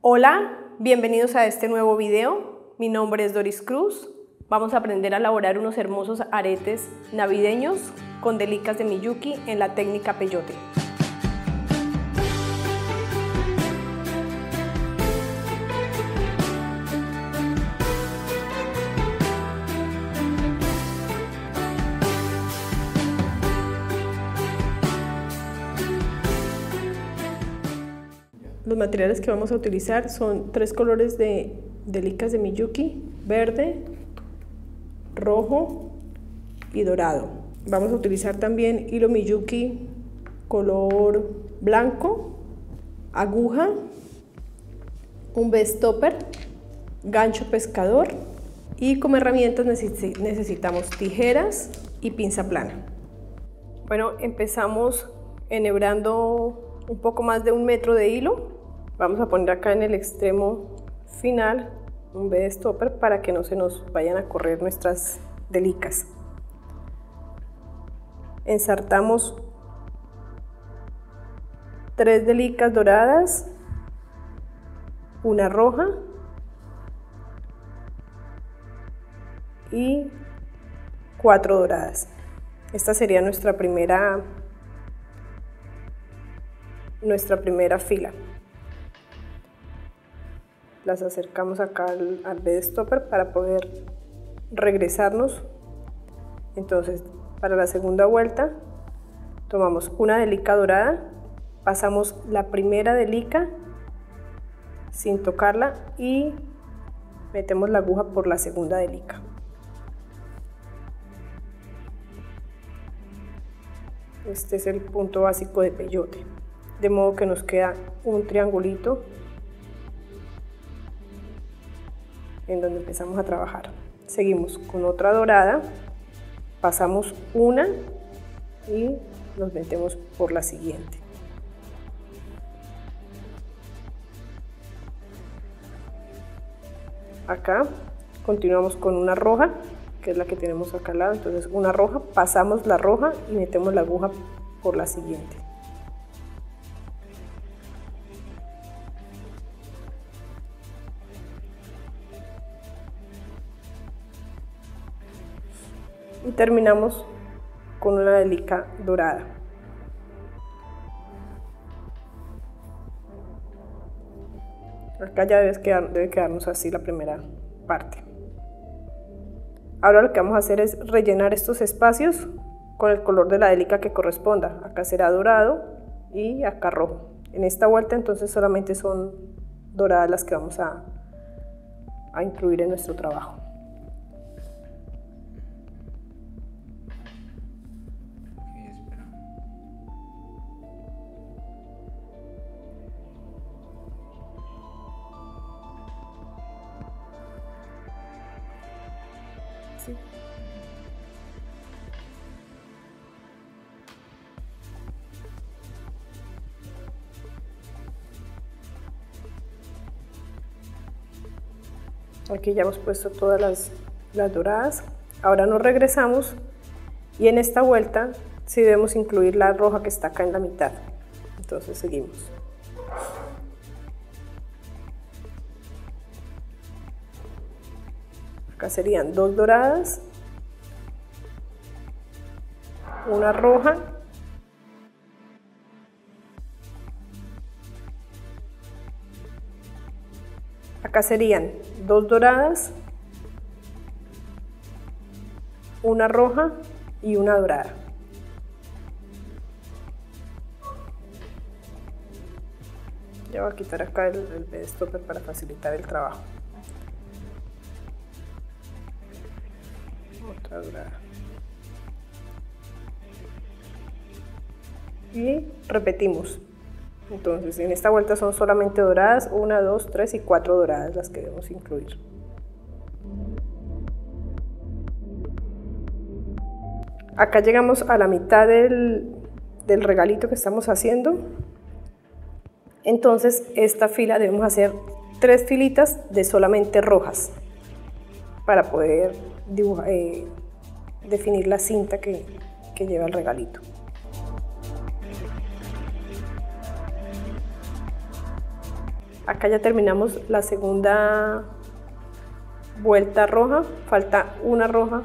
Hola, bienvenidos a este nuevo video. Mi nombre es Doris Cruz. Vamos a aprender a elaborar unos hermosos aretes navideños con delicas de Miyuki en la técnica peyote. Los materiales que vamos a utilizar son 3 colores de delicas de Miyuki: verde, rojo y dorado. Vamos a utilizar también hilo Miyuki color blanco, aguja, un B-stopper, gancho pescador y como herramientas necesitamos tijeras y pinza plana. Bueno, empezamos enhebrando un poco más de 1 metro de hilo. Vamos a poner acá en el extremo final un B-stopper para que no se nos vayan a correr nuestras delicas. Ensartamos 3 delicas doradas, una roja y 4 doradas. Esta sería nuestra primera fila. Las acercamos acá al B-stopper para poder regresarnos. Entonces, para la segunda vuelta tomamos una delica dorada, pasamos la primera delica sin tocarla y metemos la aguja por la segunda delica. Este es el punto básico de peyote, de modo que nos queda un triangulito en donde empezamos a trabajar. Seguimos con otra dorada, pasamos una y nos metemos por la siguiente. Acá continuamos con una roja, que es la que tenemos acá al lado. Entonces una roja, pasamos la roja y metemos la aguja por la siguiente. Y terminamos con una delica dorada. Acá ya debe quedarnos así la primera parte. Ahora lo que vamos a hacer es rellenar estos espacios con el color de la delica que corresponda. Acá será dorado y acá rojo. En esta vuelta entonces solamente son doradas las que vamos a incluir en nuestro trabajo. Sí. Aquí ya hemos puesto todas las doradas. Ahora nos regresamos y en esta vuelta sí debemos incluir la roja que está acá en la mitad. Entonces seguimos. Acá serían 2 doradas, una roja acá serían 2 doradas, una roja y una dorada. Ya voy a quitar acá el B-stopper para facilitar el trabajo. Otra dorada. Y repetimos. Entonces en esta vuelta son solamente doradas, 1, 2, 3 y 4 doradas las que debemos incluir. Acá llegamos a la mitad del regalito que estamos haciendo. Entonces esta fila debemos hacer 3 filitas de solamente rojas para poder definir la cinta que lleva el regalito. Acá ya terminamos la segunda vuelta roja, falta una roja.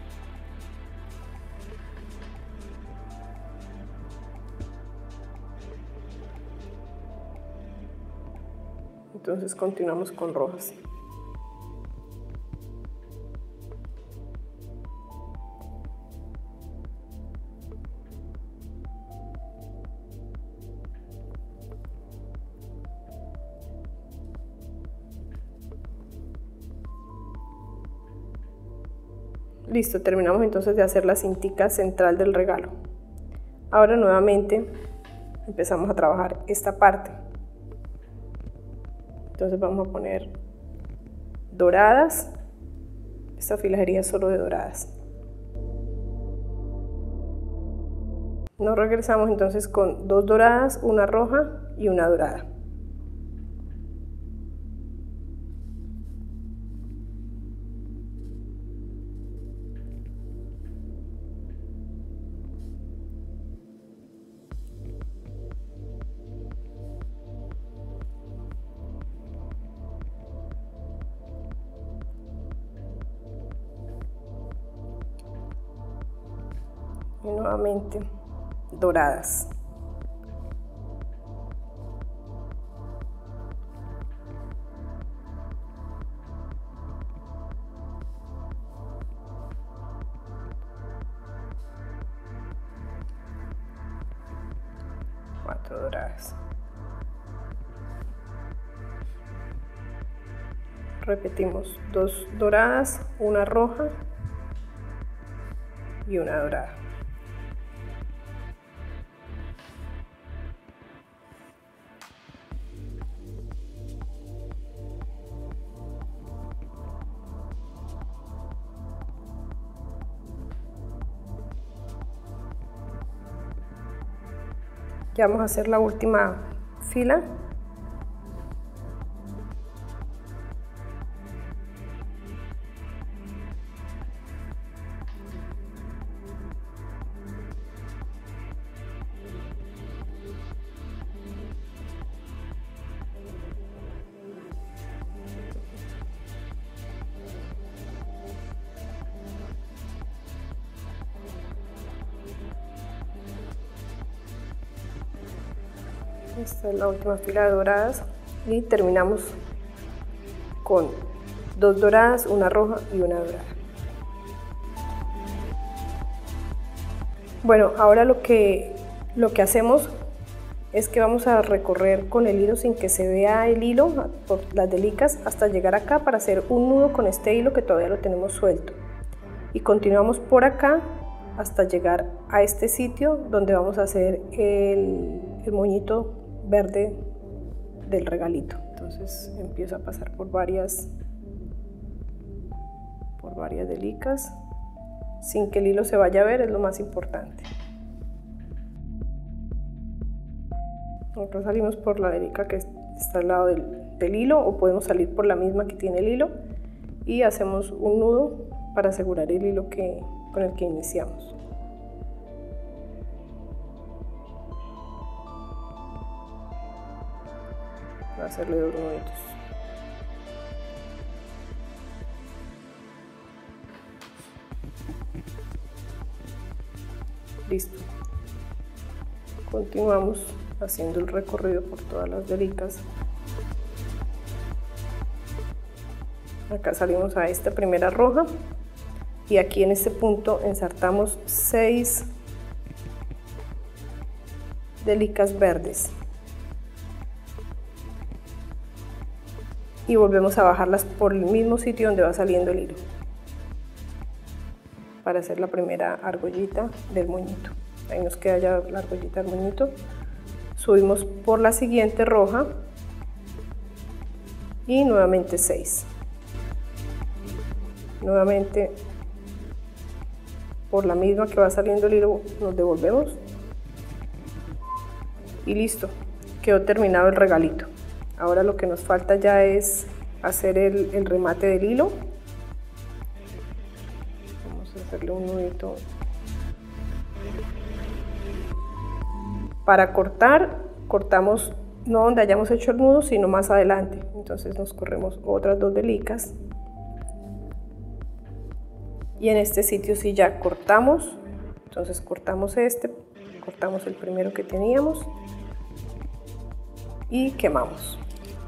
Entonces continuamos con rojas. Listo, terminamos entonces de hacer la cintica central del regalo. Ahora nuevamente empezamos a trabajar esta parte. Entonces vamos a poner doradas. Esta fila sería solo de doradas. Nos regresamos entonces con 2 doradas, una roja y una dorada. Y nuevamente doradas. Cuatro doradas. Repetimos 2 doradas, una roja y una dorada. Ya vamos a hacer la última fila. Esta es la última fila de doradas y terminamos con 2 doradas, una roja y una dorada. Bueno, ahora lo que hacemos es que vamos a recorrer con el hilo sin que se vea el hilo por las delicas hasta llegar acá para hacer un nudo con este hilo que todavía lo tenemos suelto. Y continuamos por acá hasta llegar a este sitio donde vamos a hacer el moñito verde del regalito. Entonces empiezo a pasar por varias delicas sin que el hilo se vaya a ver, es lo más importante. Nosotros salimos por la delica que está al lado del hilo, o podemos salir por la misma que tiene el hilo y hacemos un nudo para asegurar el hilo con el que iniciamos. Voy a hacerle 2 nuditos. Listo. Continuamos haciendo el recorrido por todas las delicas. Acá salimos a esta primera roja y aquí en este punto ensartamos 6 delicas verdes y volvemos a bajarlas por el mismo sitio donde va saliendo el hilo para hacer la primera argollita del moñito. Ahí nos queda ya la argollita del moñito. Subimos por la siguiente roja y nuevamente 6. Nuevamente por la misma que va saliendo el hilo nos devolvemos y listo, quedó terminado el regalito. Ahora lo que nos falta ya es hacer el remate del hilo. Vamos a hacerle un nudito. Para cortar, cortamos no donde hayamos hecho el nudo, sino más adelante. Entonces nos corremos otras 2 velicas. Y en este sitio sí ya cortamos. Entonces cortamos cortamos el primero que teníamos y quemamos.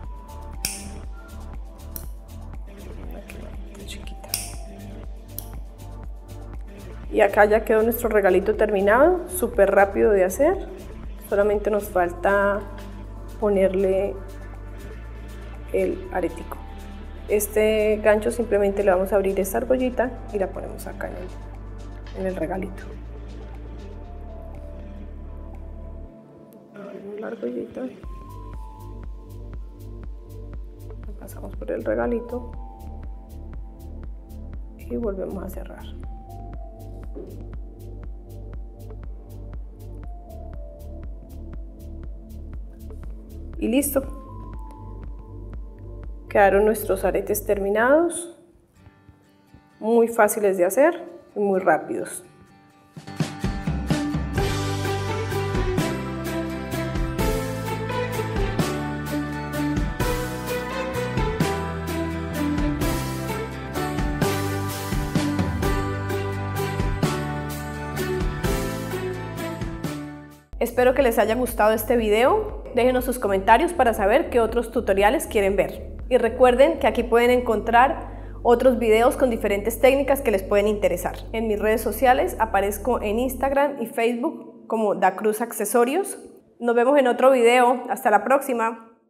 Y acá ya quedó nuestro regalito terminado, súper rápido de hacer. Solamente nos falta ponerle el aretico. Este gancho simplemente le vamos a abrir esta argollita y la ponemos acá en el regalito. Abrimos la argollita, la pasamos por el regalito y volvemos a cerrar. Y listo. Quedaron nuestros aretes terminados, muy fáciles de hacer y muy rápidos. Espero que les haya gustado este video. Déjenos sus comentarios para saber qué otros tutoriales quieren ver. Y recuerden que aquí pueden encontrar otros videos con diferentes técnicas que les pueden interesar. En mis redes sociales aparezco en Instagram y Facebook como Da Cruz Accesorios. Nos vemos en otro video. Hasta la próxima.